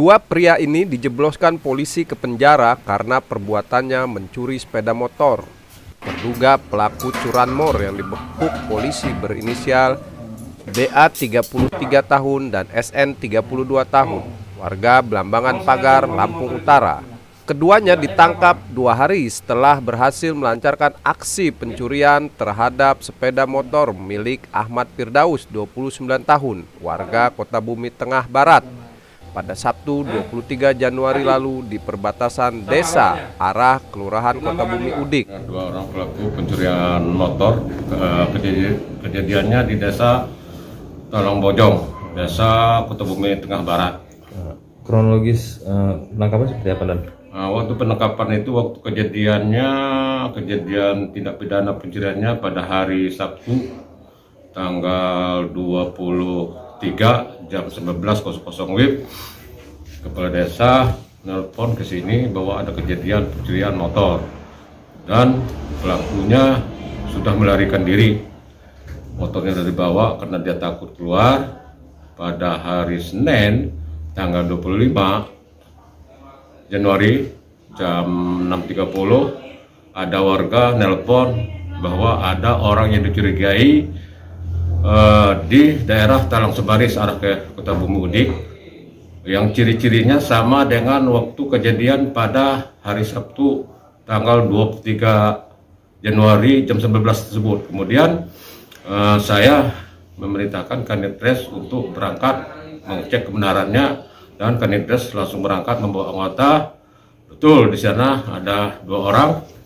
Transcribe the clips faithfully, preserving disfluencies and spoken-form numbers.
Kedua pria ini dijebloskan polisi ke penjara karena perbuatannya mencuri sepeda motor. Terduga pelaku curanmor yang dibekuk polisi berinisial B A tiga puluh tiga tahun dan S N tiga puluh dua tahun, warga Blambangan Pagar, Lampung Utara. Keduanya ditangkap dua hari setelah berhasil melancarkan aksi pencurian terhadap sepeda motor milik Ahmad Firdaus, dua puluh sembilan tahun, warga Kota Bumi Tengah Barat, pada Sabtu dua puluh tiga Januari lalu di perbatasan desa arah Kelurahan Kota Bumi Udik. Dua orang pelaku pencurian motor, kejadiannya di desa Tolong Bojong, desa Kota Bumi Tengah Barat. Kronologis uh, penangkapan seperti apa, Dan? Nah, waktu penangkapan itu, waktu kejadiannya, kejadian tindak pidana pencuriannya pada hari Sabtu tanggal dua puluh tiga jam sembilan belas W I B. Kepala desa nelpon ke sini bahwa ada kejadian pencurian motor dan pelakunya sudah melarikan diri. Motornya sudah dibawa karena dia takut keluar. Pada hari Senin tanggal dua puluh lima Januari jam enam tiga puluh ada warga nelpon bahwa ada orang yang dicurigai uh, di daerah Talang Sebaris arah ke Kota Bumi Udik, yang ciri-cirinya sama dengan waktu kejadian pada hari Sabtu tanggal dua puluh tiga Januari jam sembilan belas tersebut. Kemudian uh, saya memerintahkan Kanitres untuk berangkat mengecek kebenarannya, dan Kanitres langsung berangkat membawa anggota. Betul, di sana ada dua orang,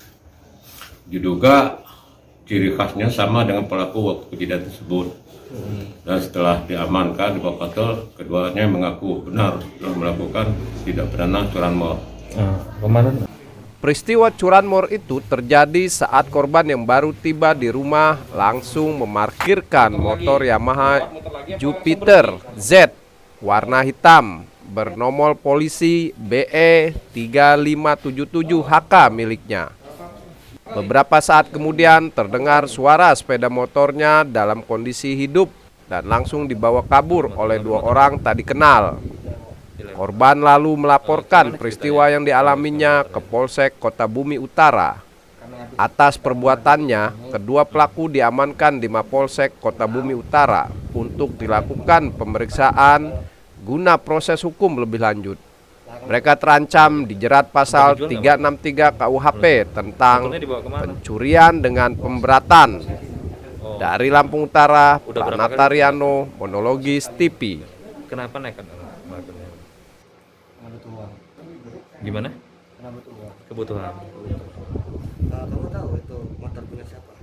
diduga ciri khasnya sama dengan pelaku waktu kejadian tersebut. Dan setelah diamankan di bawah kantor, keduanya mengaku benar telah melakukan tindak pidana curanmor. Uh, komandan. Peristiwa curanmor itu terjadi saat korban yang baru tiba di rumah langsung memarkirkan motor Yamaha Jupiter Z warna hitam bernomor polisi B E tiga lima tujuh tujuh H K miliknya. Beberapa saat kemudian terdengar suara sepeda motornya dalam kondisi hidup dan langsung dibawa kabur oleh dua orang tak dikenal. Korban lalu melaporkan peristiwa yang dialaminya ke Polsek Kota Bumi Utara. Atas perbuatannya, kedua pelaku diamankan di Mapolsek Kota Bumi Utara untuk dilakukan pemeriksaan guna proses hukum lebih lanjut. Mereka terancam dijerat pasal tiga enam tiga K U H P tentang pencurian dengan pemberatan. Dari Lampung Utara, Pranata Riano, Monologis T V. Kenapa naik kan? Gimana? Kebutuhan. Kebutuhan. Uh, kamu tahu itu motor punya siapa?